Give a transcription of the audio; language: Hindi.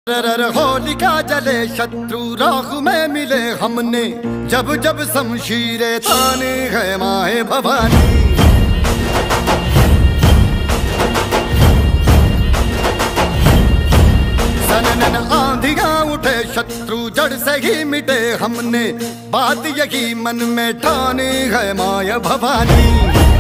होलिका जले शत्रु राह में मिले हमने, जब जब शमशीरें ताने है माए भवानी। सनन आंधियां उठे शत्रु जड़ से ही मिटे हमने, बात यही मन में ठाने है माए भवानी।